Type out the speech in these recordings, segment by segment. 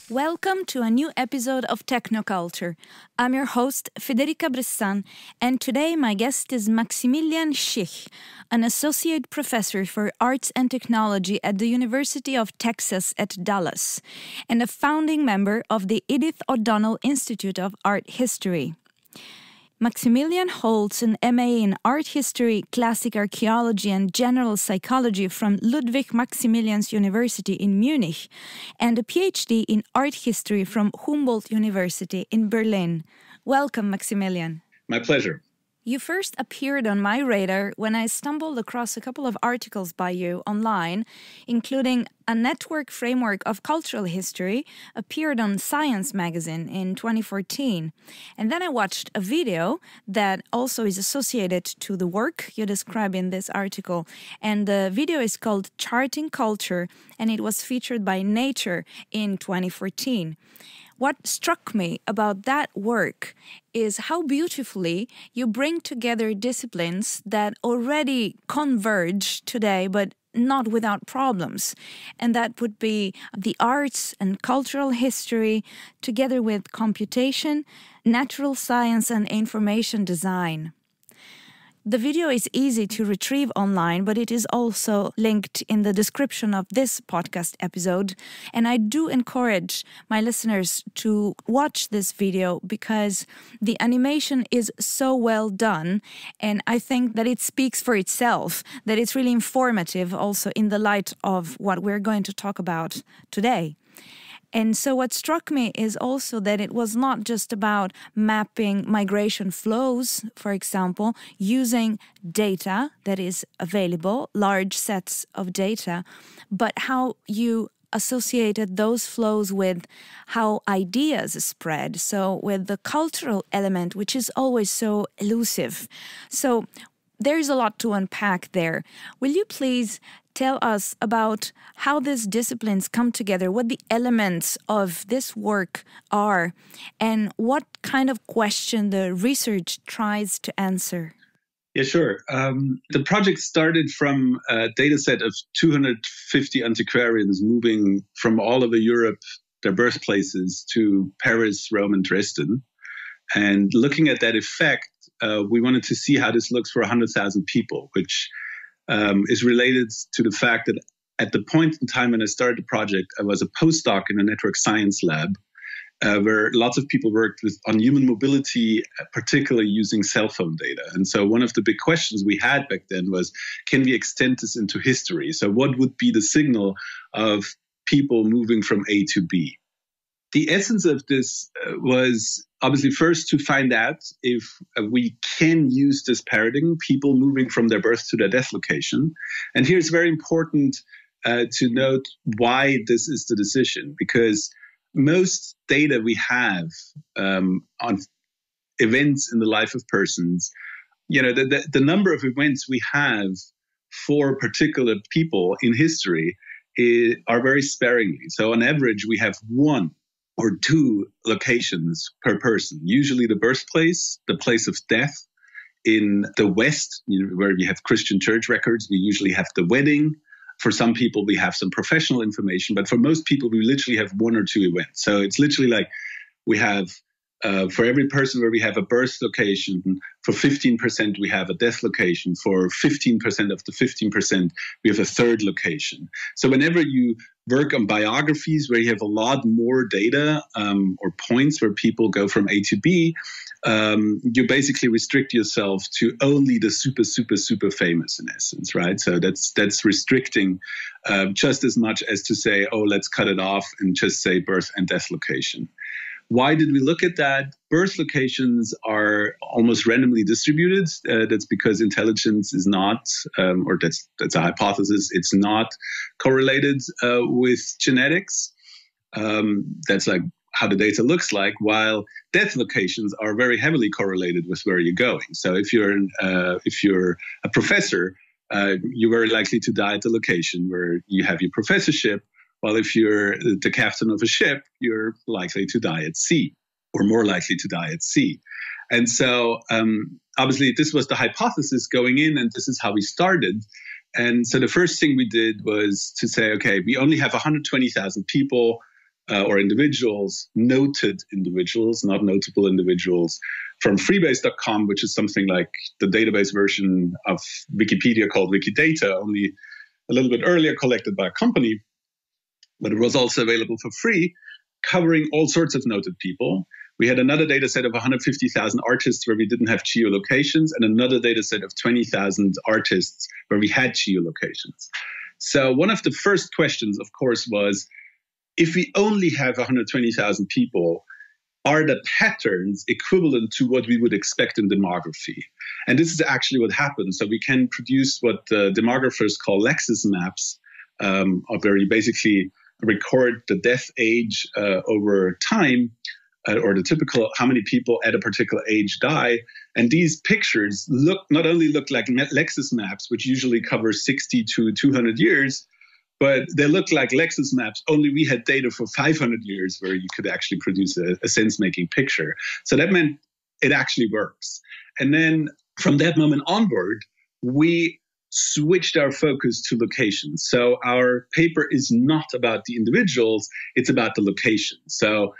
Welcome to a new episode of Technoculture. I'm your host, Federica Bressan, and today my guest is Maximilian Schich, an associate professor for arts and technology at the University of Texas at Dallas, and a founding member of the Edith O'Donnell Institute of Art History. Maximilian holds an MA in Art History, Classic Archaeology and General Psychology from Ludwig Maximilians University in Munich and a PhD in Art History from Humboldt University in Berlin. Welcome, Maximilian. My pleasure. You first appeared on my radar when I stumbled across a couple of articles by you online, including a network framework of cultural history appeared on Science magazine in 2014. And then I watched a video that also is associated to the work you describe in this article. And the video is called Charting Culture, and it was featured by Nature in 2014. What struck me about that work is how beautifully you bring together disciplines that already converge today, but not without problems. And that would be the arts and cultural history, together with computation, natural science, and information design. The video is easy to retrieve online, but it is also linked in the description of this podcast episode. And I do encourage my listeners to watch this video because the animation is so well done. And I think that it speaks for itself, that it's really informative also in the light of what we're going to talk about today. And so what struck me is also that it was not just about mapping migration flows, for example, using data that is available, large sets of data, but how you associated those flows with how ideas spread, so with the cultural element, which is always so elusive. So there's a lot to unpack there. Will you please tell us about how these disciplines come together, what the elements of this work are, and what kind of question the research tries to answer? Yeah, sure. The project started from a data set of 250 antiquarians moving from all over Europe, their birthplaces, to Paris, Rome, and Dresden. And looking at that effect, we wanted to see how this looks for 100,000 people, which is related to the fact that at the point in time when I started the project, I was a postdoc in a network science lab where lots of people worked on human mobility, particularly using cell phone data. And so one of the big questions we had back then was, can we extend this into history? So what would be the signal of people moving from A to B? The essence of this was obviously first to find out if we can use this paradigm, people moving from their birth to their death location. And here's very important to note why this is the decision, because most data we have on events in the life of persons, the number of events we have for particular people in history are very sparingly. So on average, we have one or two locations per person, usually the birthplace, the place of death. In the West, where we have Christian church records, we usually have the wedding. For some people, we have some professional information, but for most people, we literally have one or two events. So it's literally like we have, for every person where we have a birth location, for 15%, we have a death location. For 15% of the 15%, we have a third location. So whenever you work on biographies where you have a lot more data or points where people go from A to B, you basically restrict yourself to only the super, super, super famous in essence, right? So that's restricting just as much as to say, oh, let's cut it off and just say birth and death location. Why did we look at that? Birth locations are almost randomly distributed. That's because intelligence is not, or that's a hypothesis, it's not correlated with genetics. That's like how the data looks like, while death locations are very heavily correlated with where you're going. So if you're a professor, you're very likely to die at the location where you have your professorship. While if you're the captain of a ship, you're likely to die at sea, or more likely to die at sea. And so obviously this was the hypothesis going in, and this is how we started. And so the first thing we did was to say, okay, we only have 120,000 people. or individuals, noted individuals, not notable individuals, from Freebase.com, which is something like the database version of Wikipedia called Wikidata, only a little bit earlier, collected by a company, but it was also available for free, covering all sorts of noted people. We had another data set of 150,000 artists where we didn't have geolocations, and another data set of 20,000 artists where we had geolocations. So one of the first questions, of course, was, if we only have 120,000 people, are the patterns equivalent to what we would expect in demography? And this is actually what happens. So we can produce what the demographers call Lexis maps, where you basically record the death age over time, or the typical how many people at a particular age die. And these pictures not only look like Lexis maps, which usually cover 60 to 200 years, but they look like Lexis maps, only we had data for 500 years where you could actually produce a sense-making picture. So that meant it actually works. And then from that moment onward, we switched our focus to locations. So our paper is not about the individuals, it's about the location. So,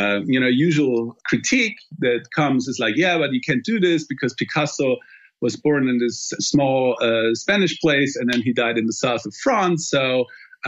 usual critique that comes is like, yeah, but you can't do this because Picasso was born in this small Spanish place and then he died in the south of France. So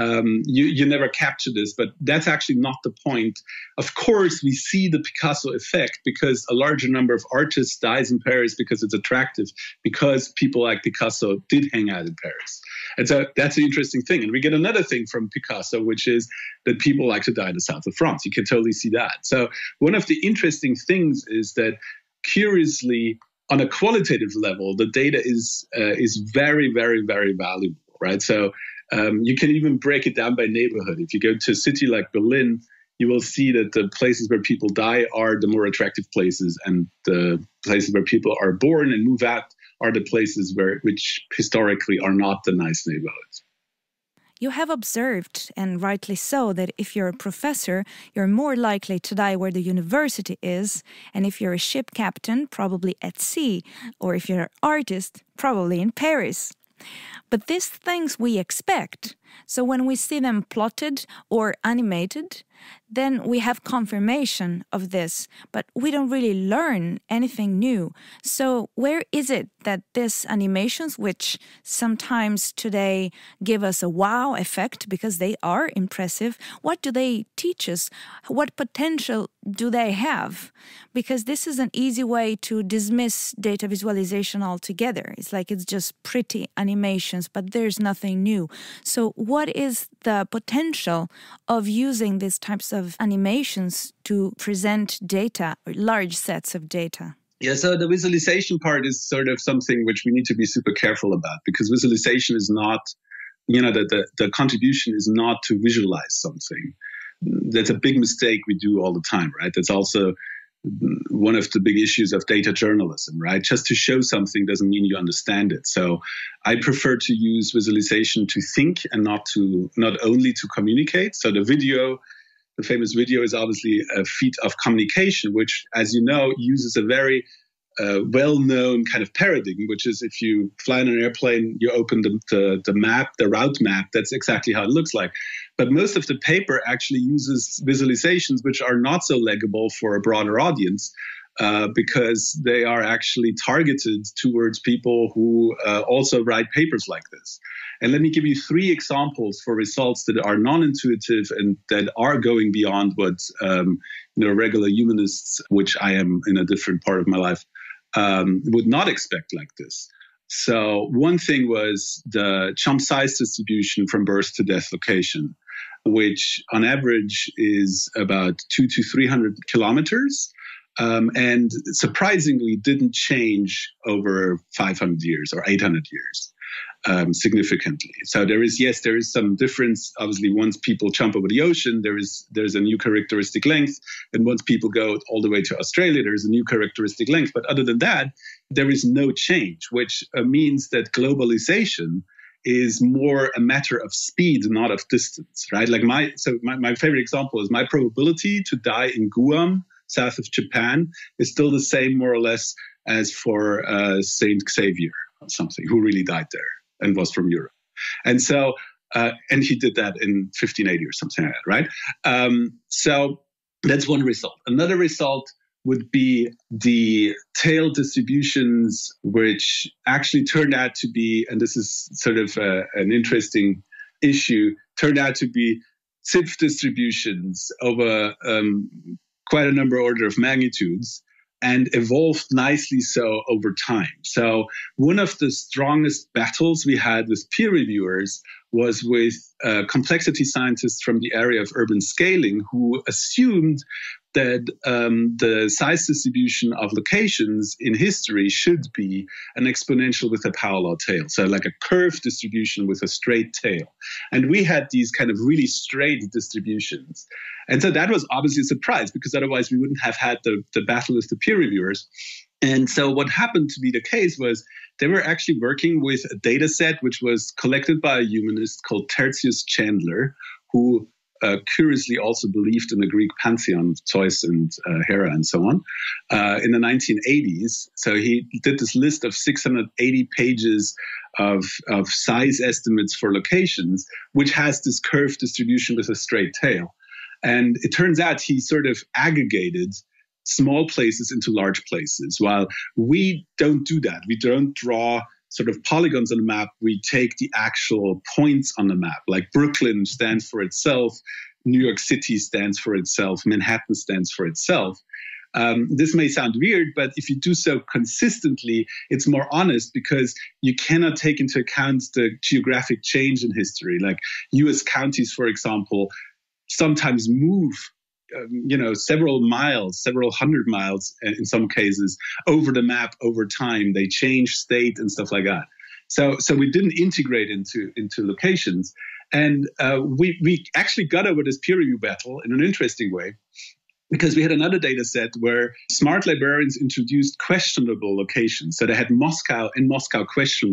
you never capture this, but that's actually not the point. Of course, we see the Picasso effect because a larger number of artists dies in Paris because it's attractive, because people like Picasso did hang out in Paris. And so that's the interesting thing. And we get another thing from Picasso, which is that people like to die in the south of France. You can totally see that. So one of the interesting things is that, curiously, on a qualitative level, the data is very, very, very valuable, right? So you can even break it down by neighborhood. If you go to a city like Berlin, you will see that the places where people die are the more attractive places, and the places where people are born and move out are the places which historically are not the nice neighborhoods. You have observed, and rightly so, that if you're a professor, you're more likely to die where the university is, and if you're a ship captain, probably at sea, or if you're an artist, probably in Paris. But these things we expect. So when we see them plotted or animated, then we have confirmation of this, but we don't really learn anything new. So where is it that these animations, which sometimes today give us a wow effect because they are impressive, what do they teach us? What potential do they have? Because this is an easy way to dismiss data visualization altogether. It's like it's just pretty animations, but there's nothing new. So what is the potential of using these types of animations to present data, or large sets of data? Yeah, so the visualization part is sort of something which we need to be super careful about, because visualization is not, the contribution is not to visualize something. That's a big mistake we do all the time, right? That's also one of the big issues of data journalism, right? Just to show something doesn't mean you understand it. So I prefer to use visualization to think and not only to communicate. So the famous video is obviously a feat of communication, which, as you know, uses a very well-known kind of paradigm, which is if you fly in an airplane, you open the map, the route map, that's exactly how it looks like. But most of the paper actually uses visualizations which are not so legible for a broader audience, because they are actually targeted towards people who also write papers like this. And let me give you 3 examples for results that are non-intuitive and that are going beyond what regular humanists, which I am in a different part of my life, would not expect like this. So one thing was the chump size distribution from birth to death location, which on average is about 200 to 300 kilometers. And surprisingly didn't change over 500 years or 800 years significantly. So there is some difference. Obviously, once people jump over the ocean, there's a new characteristic length. And once people go all the way to Australia, there's a new characteristic length. But other than that, there is no change, which means that globalization is more a matter of speed, not of distance, right? Like my favorite example is my probability to die in Guam, south of Japan, is still the same more or less as for Saint Xavier or something, who really died there and was from Europe. And so And he did that in 1580 or something like that, right? So that's one result. Another result would be the tail distributions, which actually turned out to be, and this is sort of an interesting issue, turned out to be Zipf distributions over quite a number order of magnitudes, and evolved nicely so over time. So one of the strongest battles we had with peer reviewers was with complexity scientists from the area of urban scaling, who assumed that the size distribution of locations in history should be an exponential with a power law tail. So like a curved distribution with a straight tail. And we had these kind of really straight distributions. And so that was obviously a surprise, because otherwise we wouldn't have had the battle with the peer reviewers. And so what happened to be the case was they were actually working with a data set which was collected by a humanist called Tertius Chandler, who curiously also believed in the Greek pantheon of Zeus and Hera and so on, in the 1980s. So he did this list of 680 pages of size estimates for locations, which has this curved distribution with a straight tail. And it turns out he sort of aggregated small places into large places, while we don't do that. We don't draw sort of polygons on the map. We take the actual points on the map, like Brooklyn stands for itself, New York City stands for itself, Manhattan stands for itself. This may sound weird, but if you do so consistently, it's more honest, because you cannot take into account the geographic change in history. Like US counties, for example, sometimes move several miles, several hundred miles in some cases over the map over time. They change state and stuff like that. So we didn't integrate into locations. And we actually got over this peer review battle in an interesting way, because we had another data set where smart librarians introduced questionable locations. So they had Moscow and Moscow ?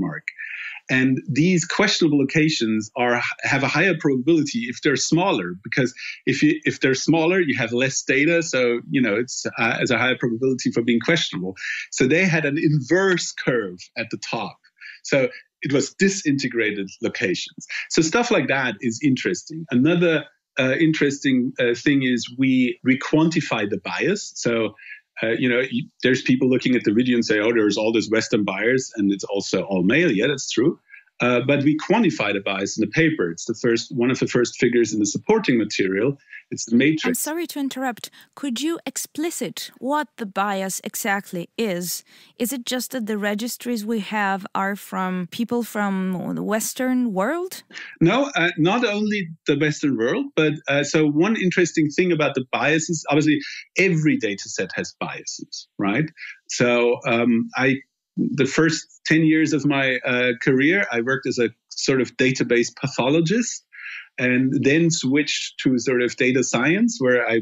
And these questionable locations have a higher probability if they're smaller, because if they're smaller, you have less data. So, it's has a higher probability for being questionable. So they had an inverse curve at the top. So it was disintegrated locations. So stuff like that is interesting. Another interesting thing is we quantify the bias. So there's people looking at the video and say, oh, there's all this Western bias and it's also all male. Yeah, that's true. But we quantify the bias in the paper. It's one of the first figures in the supporting material. It's the matrix. I'm sorry to interrupt. Could you explicit what the bias exactly is? Is it just that the registries we have are from people from the Western world? No, not only the Western world, but so one interesting thing about the biases, obviously every data set has biases, right? So the first 10 years of my career, I worked as a sort of database pathologist, and then switched to sort of data science, where I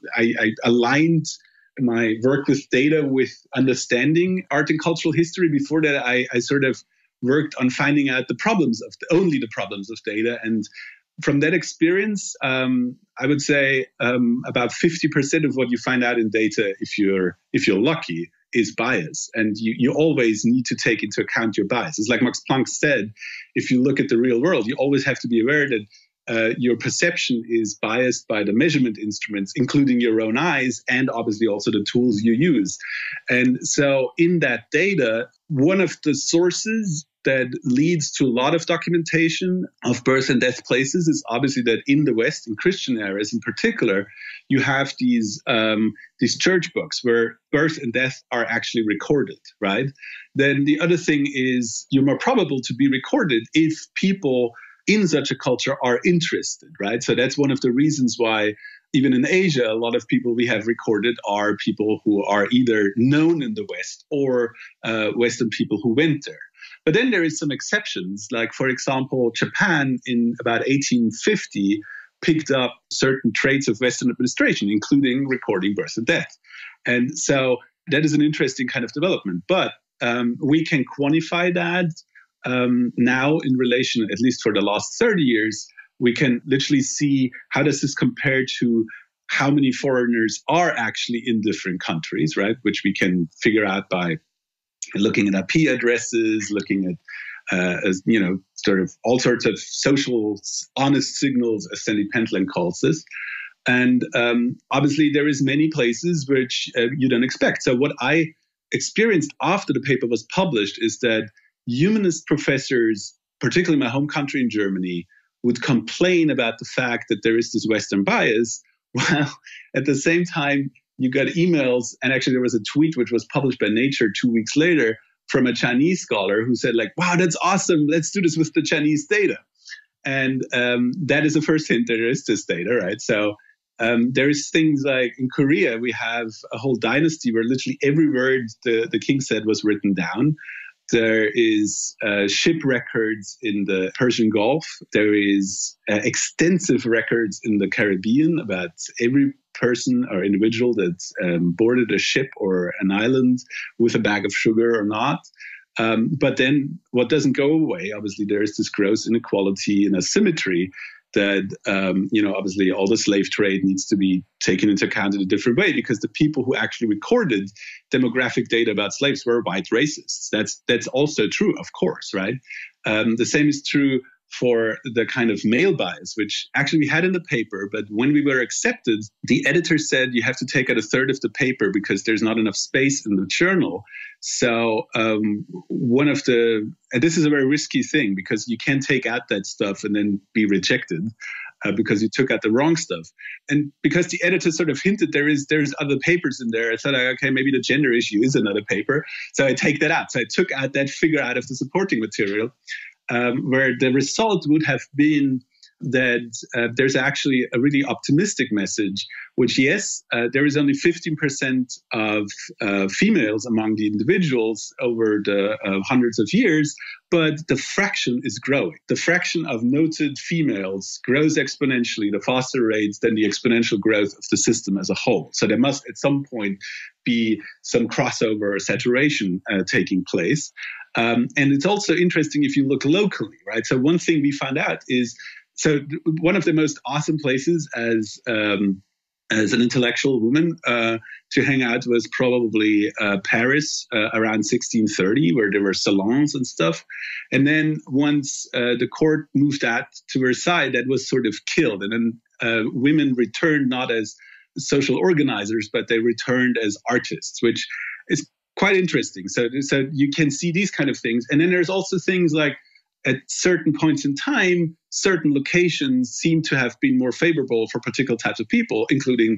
aligned my work with data with understanding art and cultural history. Before that, I sort of worked on finding out only the problems of data. And from that experience, I would say about 50% of what you find out in data, if you're lucky, is bias. And you always need to take into account your bias. It's like Max Planck said, if you look at the real world, you always have to be aware that your perception is biased by the measurement instruments, including your own eyes, and obviously also the tools you use. And so in that data, one of the sources that leads to a lot of documentation of birth and death places is obviously that in the West, in Christian areas in particular, you have these church books where birth and death are actually recorded, right? Then the other thing is you're more probable to be recorded if people in such a culture are interested, right? So that's one of the reasons why even in Asia, a lot of people we have recorded are people who are either known in the West or Western people who went there. But then there is some exceptions, like, for example, Japan in about 1850 picked up certain traits of Western administration, including recording birth and death. And so that is an interesting kind of development. But we can quantify that now in relation, at least for the last 30 years, we can literally see how does this compare to how many foreigners are actually in different countries, right? Which we can figure out by looking at IP addresses, looking at as sort of all sorts of social honest signals, as Sandy Pentland calls this. And obviously, there is many places which you don't expect. So what I experienced after the paper was published is that humanist professors, particularly in my home country in Germany, would complain about the fact that there is this Western bias, while at the same time you got emails, and actually there was a tweet which was published by Nature 2 weeks later from a Chinese scholar who said, like, wow, that's awesome, let's do this with the Chinese data. And that is the first hint that there is this data, right? So there is things like in Korea, we have a whole dynasty where literally every word the king said was written down. There is ship records in the Persian Gulf. There is extensive records in the Caribbean about every person or individual that boarded a ship or an island with a bag of sugar or not. But then what doesn't go away, obviously, there is this gross inequality and asymmetry that, obviously all the slave trade needs to be taken into account in a different way, because the people who actually recorded demographic data about slaves were white racists. That's also true, of course, right? The same is true for the kind of male bias, which actually we had in the paper, but when we were accepted, the editor said you have to take out a third of the paper because there's not enough space in the journal. So and this is a very risky thing, because you can't take out that stuff and then be rejected because you took out the wrong stuff. And because the editor sort of hinted there's other papers in there, I thought, okay, maybe the gender issue is another paper. So I take that out. So I took out that figure out of the supporting material. Where the result would have been that there's actually a really optimistic message, which, yes, there is only 15% of females among the individuals over the hundreds of years, but the fraction is growing. The fraction of noted females grows exponentially, the faster rates than the exponential growth of the system as a whole. So there must at some point be some crossover or saturation taking place. And it's also interesting if you look locally, right? So one thing we found out is, so one of the most awesome places as an intellectual woman to hang out was probably Paris around 1630, where there were salons and stuff. And then once the court moved out to Versailles, that was sort of killed. And then women returned not as social organizers, but they returned as artists, which is quite interesting. So you can see these kind of things. And then there's also things like at certain points in time, certain locations seem to have been more favorable for particular types of people, including,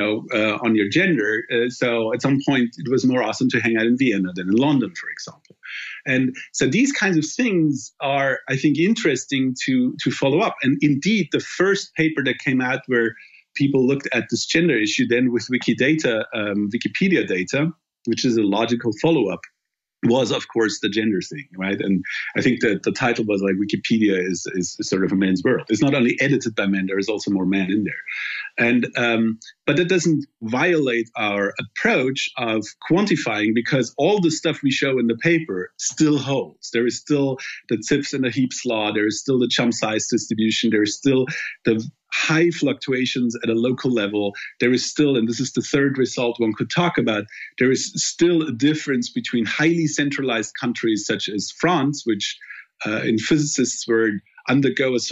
on your gender. So at some point, it was more awesome to hang out in Vienna than in London, for example. And so these kinds of things are, I think, interesting to follow up. And indeed, the first paper that came out where people looked at this gender issue then with Wikipedia data, which is a logical follow-up, was, of course, the gender thing, right? And I think that the title was like Wikipedia is sort of a man's world. It's not only edited by men, there is also more men in there. And but that doesn't violate our approach of quantifying, because all the stuff we show in the paper still holds. There is still the Zipf's and the Heaps law. There is still the chum size distribution. There is still the high fluctuations at a local level. There is still, and this is the third result one could talk about, there is still a difference between highly centralized countries such as France, which in physicists' word undergo a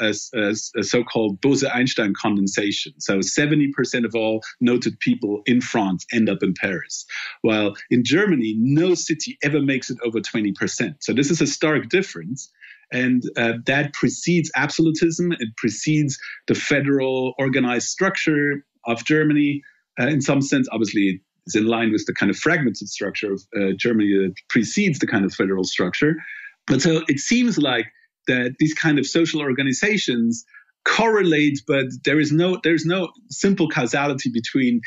so-called Bose-Einstein condensation. So 70% of all noted people in France end up in Paris, while in Germany, no city ever makes it over 20%. So this is a stark difference. And that precedes absolutism. It precedes the federal organized structure of Germany. In some sense, obviously, it's in line with the kind of fragmented structure of Germany that precedes the kind of federal structure. But so it seems like that these kind of social organizations correlate, but there's no simple causality between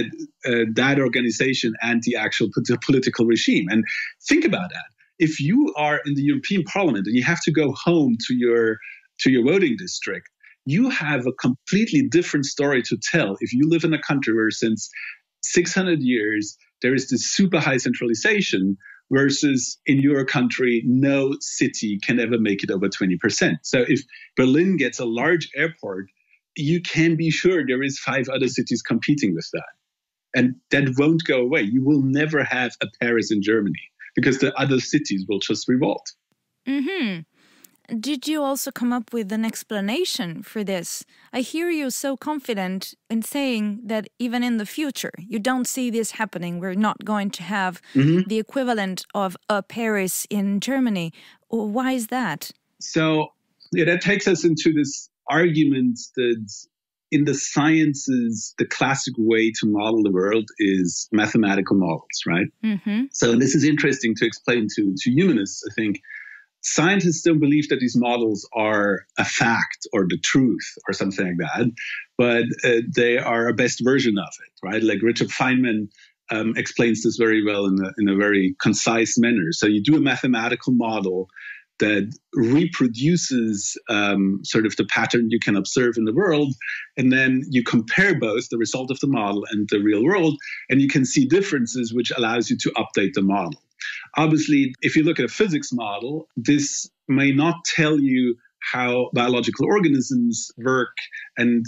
that organization and the actual political regime. And think about that. If you are in the European Parliament and you have to go home to your voting district, you have a completely different story to tell if you live in a country where since 600 years there is this super high centralization, versus in your country, no city can ever make it over 20%. So if Berlin gets a large airport, you can be sure there is 5 other cities competing with that. And that won't go away. You will never have a Paris in Germany, because the other cities will just revolt. Mm-hmm. Did you also come up with an explanation for this? I hear you so confident in saying that even in the future, you don't see this happening. We're not going to have the equivalent of a Paris in Germany. Why is that? So that takes us into this argument that in the sciences, the classic way to model the world is mathematical models, right? Mm-hmm. So this is interesting to explain to humanists, I think. Scientists don't believe that these models are a fact or the truth or something like that, but they are a best version of it, right? Like Richard Feynman explains this very well in a very concise manner. So you do a mathematical model that reproduces sort of the pattern you can observe in the world, and then you compare both the result of the model and the real world, and you can see differences, which allows you to update the model. Obviously, if you look at a physics model, this may not tell you how biological organisms work, and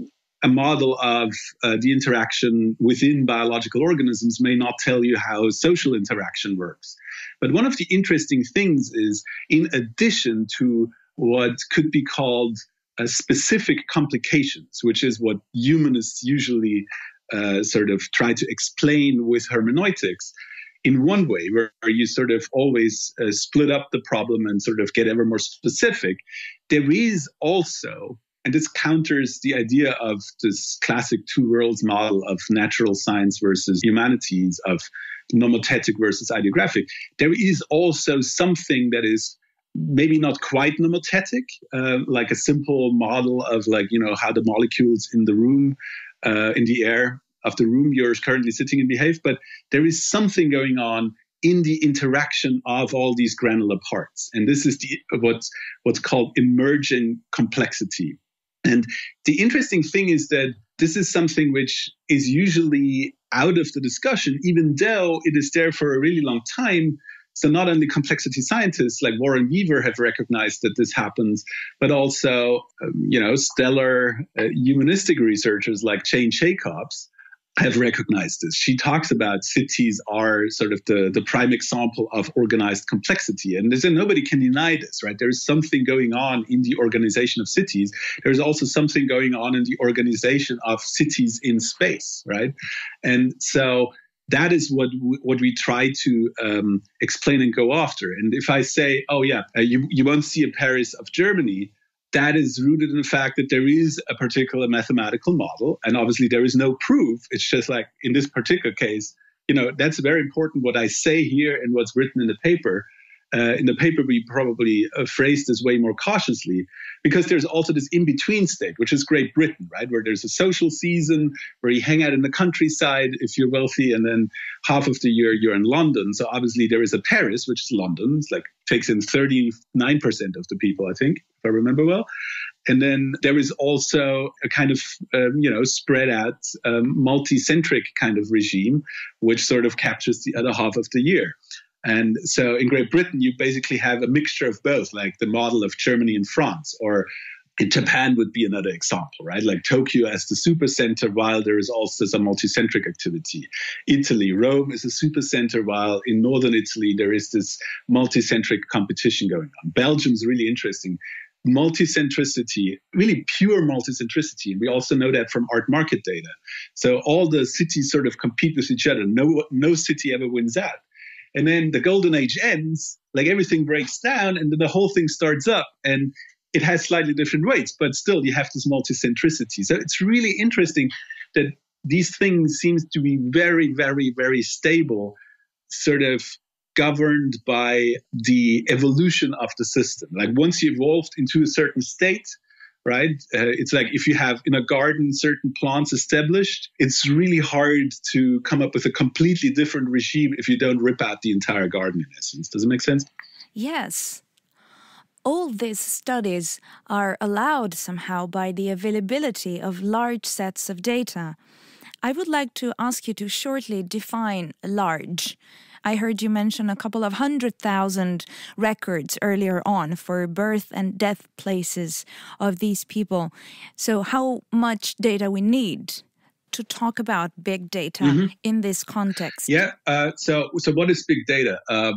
a model of the interaction within biological organisms may not tell you how social interaction works. But one of the interesting things is, in addition to what could be called specific complications, which is what humanists usually sort of try to explain with hermeneutics, in one way, where you sort of always split up the problem and sort of get ever more specific, there is also, and this counters the idea of this classic two worlds model of natural science versus humanities, of nomothetic versus ideographic, there is also something that is maybe not quite nomothetic, like a simple model of how the molecules in the room, in the air of the room you're currently sitting in behave, but there is something going on in the interaction of all these granular parts. And this is what's called emerging complexity. And the interesting thing is that this is something which is usually out of the discussion, even though it is there for a really long time. So not only complexity scientists like Warren Weaver have recognized that this happens, but also, stellar humanistic researchers like Jane Jacobs have recognized this. She talks about cities are sort of the prime example of organized complexity. And nobody can deny this, right? There is something going on in the organization of cities. There's also something going on in the organization of cities in space, right? And so that is what we try to explain and go after. And if I say, you won't see a Paris of Germany, that is rooted in the fact that there is a particular mathematical model, and obviously there is no proof. It's just like in this particular case, that's very important what I say here and what's written in the paper. In the paper, we probably phrase this way more cautiously, because there's also this in-between state, which is Great Britain, right? Where there's a social season where you hang out in the countryside if you're wealthy, and then half of the year you're in London. So obviously there is a Paris, which is London. It's like takes in 39% of the people, I think, if I remember well. And then there is also a kind of, spread out, multi-centric kind of regime, which sort of captures the other half of the year. And so in Great Britain, you basically have a mixture of both, like the model of Germany and France, or in Japan would be another example, right? Like Tokyo as the supercenter, while there is also some multicentric activity. Italy, Rome is a supercenter, while in northern Italy, there is this multicentric competition going on. Belgium's really interesting. Multicentricity, really pure multicentricity. And we also know that from art market data. So all the cities sort of compete with each other. No city ever wins out. And then the golden age ends, like everything breaks down, and then the whole thing starts up, and it has slightly different weights, but still you have this multicentricity. So it's really interesting that these things seem to be very, very, very stable, sort of governed by the evolution of the system. Like once you evolved into a certain state, right? It's like if you have in a garden certain plants established, it's really hard to come up with a completely different regime if you don't rip out the entire garden, in essence. Does it make sense? Yes. All these studies are allowed somehow by the availability of large sets of data. I would like to ask you to shortly define large. I heard you mention a couple of 100,000 records earlier on for birth and death places of these people. So how much data we need to talk about big data in this context? Yeah. So what is big data?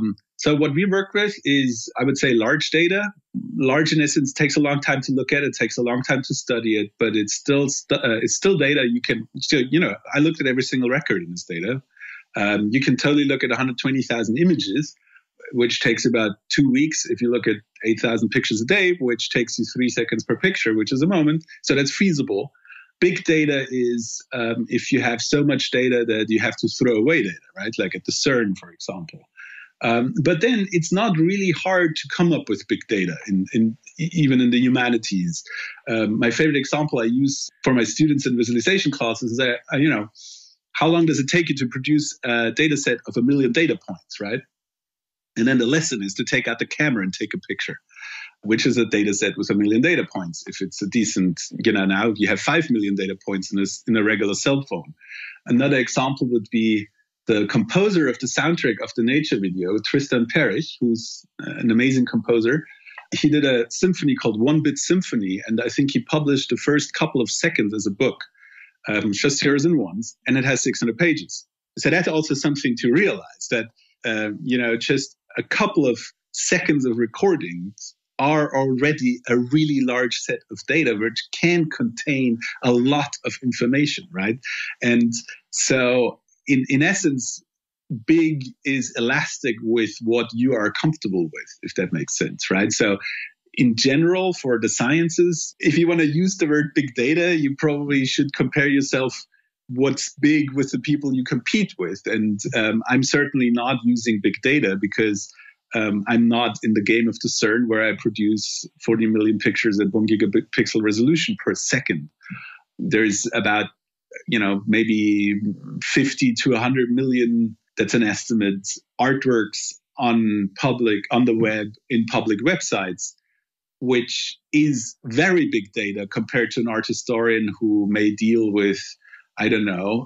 So what we work with is, I would say, large data. Large, in essence, takes a long time to look at. It takes a long time to study it, but it's still data. You can still, I looked at every single record in this data. You can totally look at 120,000 images, which takes about 2 weeks. If you look at 8,000 pictures a day, which takes you 3 seconds per picture, which is a moment. So that's feasible. Big data is if you have so much data that you have to throw away data, right? Like at the CERN, for example. But then it's not really hard to come up with big data, even in the humanities. My favorite example I use for my students in visualization classes is that, how long does it take you to produce a data set of 1 million data points, right? And then the lesson is to take out the camera and take a picture, which is a data set with 1 million data points. If it's a decent, now you have 5 million data points in a regular cell phone. Another example would be the composer of the soundtrack of the Nature video, Tristan Parrish, who's an amazing composer. He did a symphony called One Bit Symphony, and I think he published the first couple of seconds as a book, just zeros and ones, and it has 600 pages. So that's also something to realize, that just a couple of seconds of recordings are already a really large set of data, which can contain a lot of information, right? And so in essence, big is elastic with what you are comfortable with, if that makes sense, right? So in general, for the sciences, if you want to use the word big data, you probably should compare yourself what's big with the people you compete with. And I'm certainly not using big data because I'm not in the game of the CERN where I produce 40 million pictures at 1 gigapixel resolution per second. There's about maybe 50 to 100 million, that's an estimate, artworks on the web, in public websites, which is very big data compared to an art historian who may deal with, I don't know,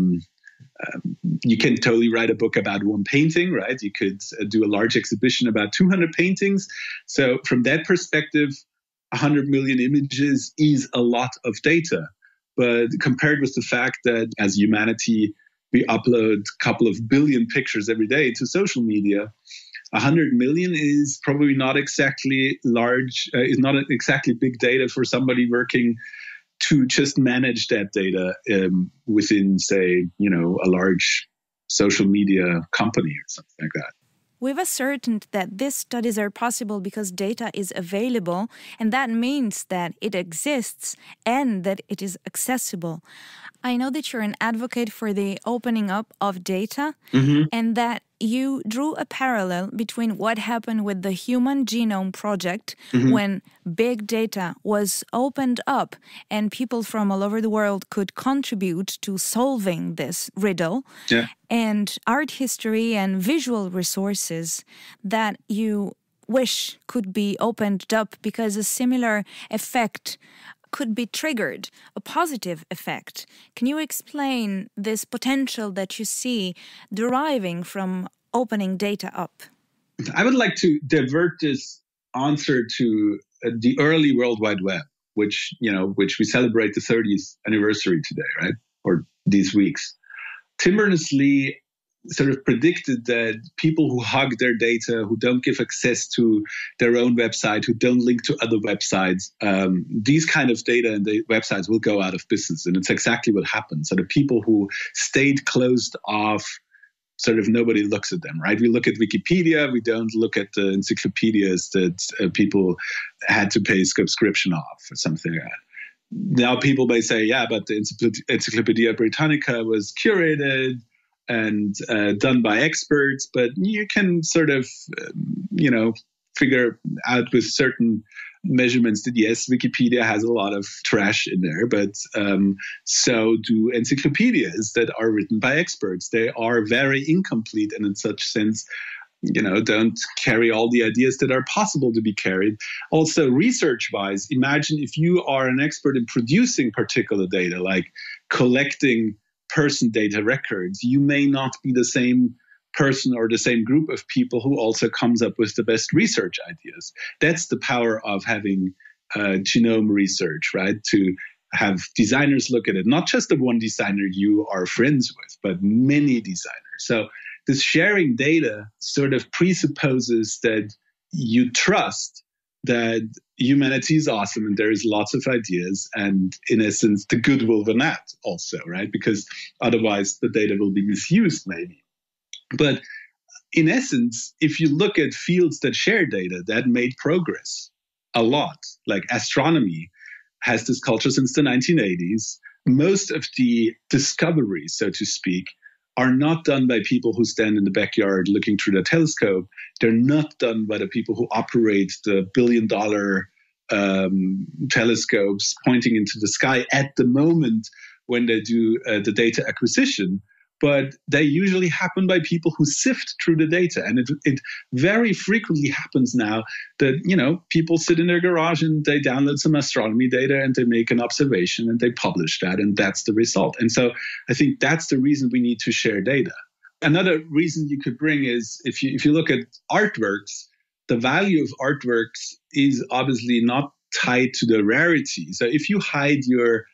you can totally write a book about one painting, right? You could do a large exhibition about 200 paintings. So from that perspective, 100 million images is a lot of data. But compared with the fact that as humanity, we upload a couple of billion pictures every day to social media, 100 million is probably not exactly large, is not exactly big data for somebody working to just manage that data within, say, a large social media company or something like that. We've ascertained that these studies are possible because data is available, and that means that it exists and that it is accessible. I know that you're an advocate for the opening up of data, and that you drew a parallel between what happened with the Human Genome Project when big data was opened up and people from all over the world could contribute to solving this riddle, and art history and visual resources that you wish could be opened up because a similar effect could be triggered, a positive effect. Can you explain this potential that you see deriving from opening data up? I would like to divert this answer to the early World Wide Web, which we celebrate the 30th anniversary today, right? Or these weeks. Tim Berners-Lee sort of predicted that people who hug their data, who don't give access to their own website, who don't link to other websites, these kind of data and the websites will go out of business. And it's exactly what happened. So the people who stayed closed off, sort of nobody looks at them, right? We look at Wikipedia, we don't look at the encyclopedias that people had to pay subscription off or something like that. Now people may say, yeah, but the Encyclopedia Britannica was curated and done by experts, but you can sort of, figure out with certain measurements that yes, Wikipedia has a lot of trash in there, but so do encyclopedias that are written by experts. They are very incomplete and in such sense, don't carry all the ideas that are possible to be carried. Also, research-wise, imagine if you are an expert in producing particular data, like collecting person data records, you may not be the same person or the same group of people who also comes up with the best research ideas. That's the power of having genome research, right? To have designers look at it, not just the one designer you are friends with, but many designers. So this sharing data sort of presupposes that you trust that humanity is awesome and there is lots of ideas, and in essence, the good will win out also, right? Because otherwise the data will be misused maybe. But in essence, if you look at fields that share data, that made progress a lot. Like astronomy has this culture since the 1980s. Most of the discoveries, so to speak, are not done by people who stand in the backyard looking through the telescope. They're not done by the people who operate the billion-dollar telescopes pointing into the sky at the moment when they do the data acquisition. But they usually happen by people who sift through the data. And it very frequently happens now that, people sit in their garage and they download some astronomy data and they make an observation and they publish that, and that's the result. And so I think that's the reason we need to share data. Another reason you could bring is if you look at artworks, the value of artworks is obviously not tied to the rarity. So if you hide your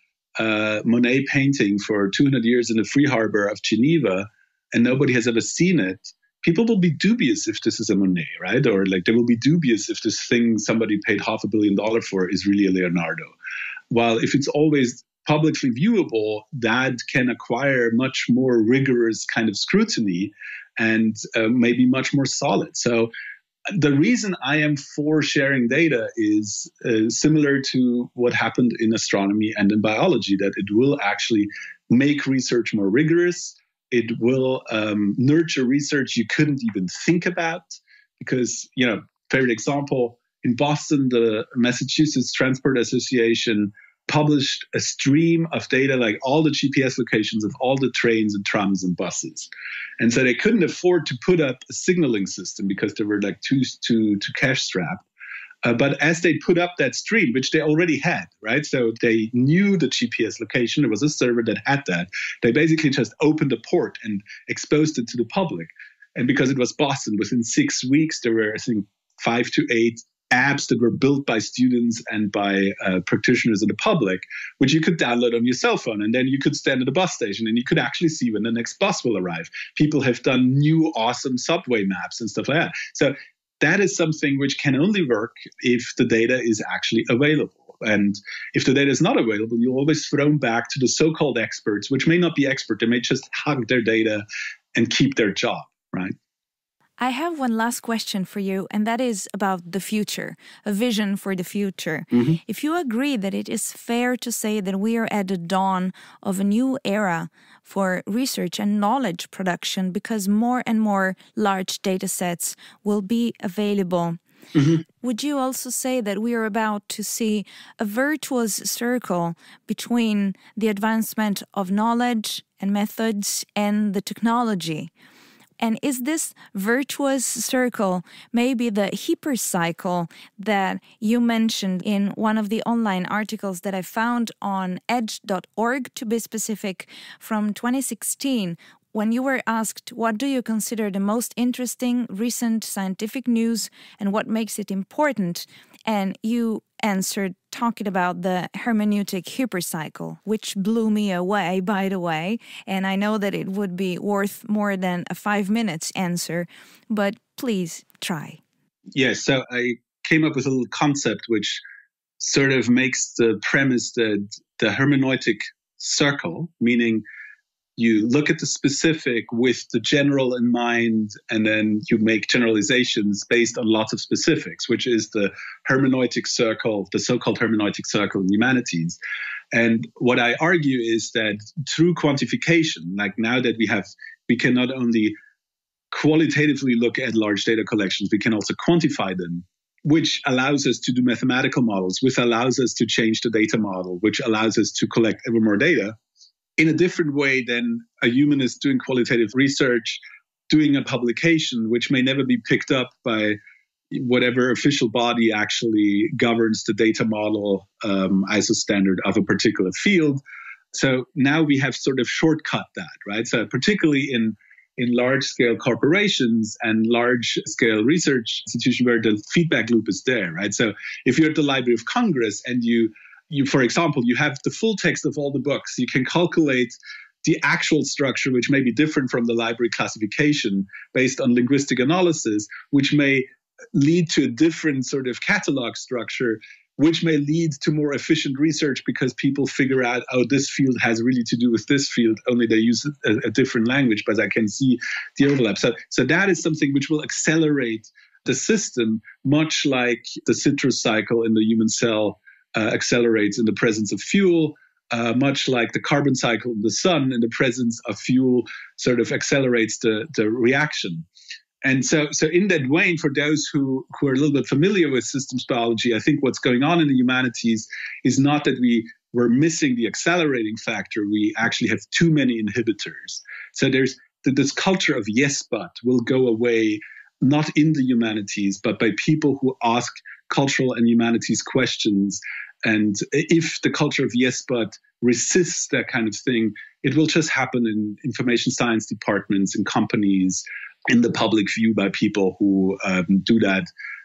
Monet painting for 200 years in the free harbor of Geneva and nobody has ever seen it, people will be dubious if this is a Monet, right? Or like they will be dubious if this thing somebody paid $500 million for is really a Leonardo. While if it's always publicly viewable, that can acquire much more rigorous kind of scrutiny and maybe much more solid. So the reason I am for sharing data is similar to what happened in astronomy and in biology, that it will actually make research more rigorous. It will nurture research you couldn't even think about because, favorite example, in Boston, the Massachusetts Transport Association published a stream of data, like all the GPS locations of all the trains and trams and buses. And so they couldn't afford to put up a signaling system because they were like too cash strapped. But as they put up that stream, which they already had, right? So they knew the GPS location. There was a server that had that. They basically just opened a port and exposed it to the public. And because it was Boston, within 6 weeks, there were, I think, 5 to 8 apps that were built by students and by practitioners in the public, which you could download on your cell phone. And then you could stand at a bus station and you could actually see when the next bus will arrive. People have done new awesome subway maps and stuff like that. So that is something which can only work if the data is actually available. And if the data is not available, you're always thrown back to the so-called experts, which may not be expert. They may just hug their data and keep their job, right? I have one last question for you, and that is about the future, a vision for the future. Mm-hmm. If you agree that it is fair to say that we are at the dawn of a new era for research and knowledge production because more and more large data sets will be available, mm-hmm. Would you also say that we are about to see a virtuous circle between the advancement of knowledge and methods and the technology? And is this virtuous circle maybe the hypercycle that you mentioned in one of the online articles that I found on edge.org, to be specific, from 2016, when you were asked, what do you consider the most interesting recent scientific news and what makes it important? And you answered talking about the hermeneutic hypercycle, which blew me away, by the way. And I know that it would be worth more than a 5 minutes answer, but please try. Yes, so I came up with a little concept which sort of makes the premise that the hermeneutic circle, meaning you look at the specific with the general in mind, and then you make generalizations based on lots of specifics, which is the hermeneutic circle, the so-called hermeneutic circle in humanities. And what I argue is that through quantification, like now that we can not only qualitatively look at large data collections, we can also quantify them, which allows us to do mathematical models, which allows us to change the data model, which allows us to collect ever more data in a different way than a humanist doing qualitative research, doing a publication, which may never be picked up by whatever official body actually governs the data model ISO standard of a particular field. So now we have sort of shortcut that, right? So particularly in large-scale corporations and large-scale research institutions where the feedback loop is there, right? So if you're at the Library of Congress and you, for example, you have the full text of all the books, you can calculate the actual structure, which may be different from the library classification based on linguistic analysis, which may lead to a different sort of catalog structure, which may lead to more efficient research because people figure out, oh, this field has really to do with this field, only they use a different language, but I can see the overlap. So that is something which will accelerate the system, much like the citrus cycle in the human cell accelerates in the presence of fuel, much like the carbon cycle in the sun in the presence of fuel sort of accelerates the reaction. And so in that vein, for those who are a little bit familiar with systems biology, I think what's going on in the humanities is not that we're missing the accelerating factor. We actually have too many inhibitors. So there's this culture of yes, but will go away, not in the humanities, but by people who ask cultural and humanities questions. And if the culture of yes, but resists that kind of thing, it will just happen in information science departments, in companies, in the public view by people who do that,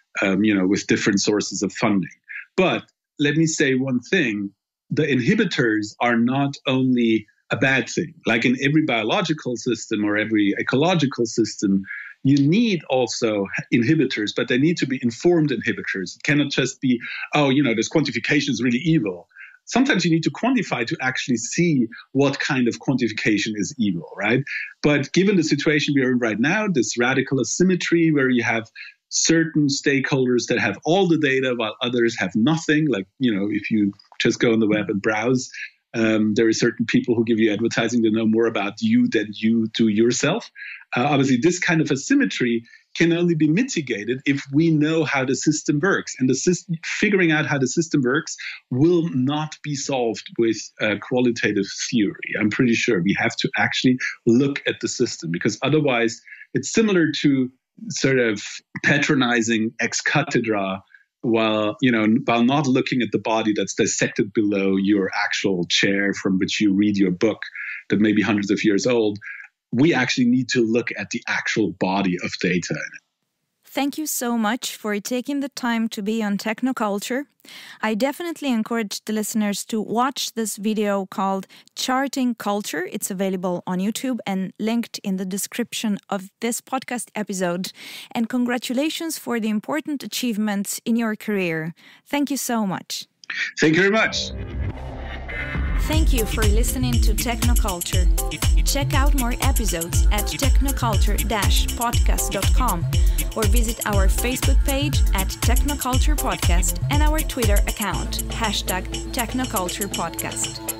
with different sources of funding. But let me say one thing. The inhibitors are not only a bad thing. Like in every biological system or every ecological system, you need also inhibitors, but they need to be informed inhibitors. It cannot just be, this quantification is really evil. Sometimes you need to quantify to actually see what kind of quantification is evil, right? But given the situation we are in right now, this radical asymmetry where you have certain stakeholders that have all the data while others have nothing, like, if you just go on the web and browse, there are certain people who give you advertising to know more about you than you do yourself. Obviously, this kind of asymmetry can only be mitigated if we know how the system works. And figuring out how the system works will not be solved with qualitative theory. I'm pretty sure we have to actually look at the system, because otherwise it's similar to sort of patronizing ex cathedra while not looking at the body that's dissected below your actual chair from which you read your book that may be hundreds of years old. We actually need to look at the actual body of data in it. Thank you so much for taking the time to be on Technoculture. I definitely encourage the listeners to watch this video called Charting Culture. It's available on YouTube and linked in the description of this podcast episode. And congratulations for the important achievements in your career. Thank you so much. Thank you very much. Thank you for listening to Technoculture. Check out more episodes at technoculture-podcast.com or visit our Facebook page at Technoculture Podcast and our Twitter account, #TechnoculturePodcast.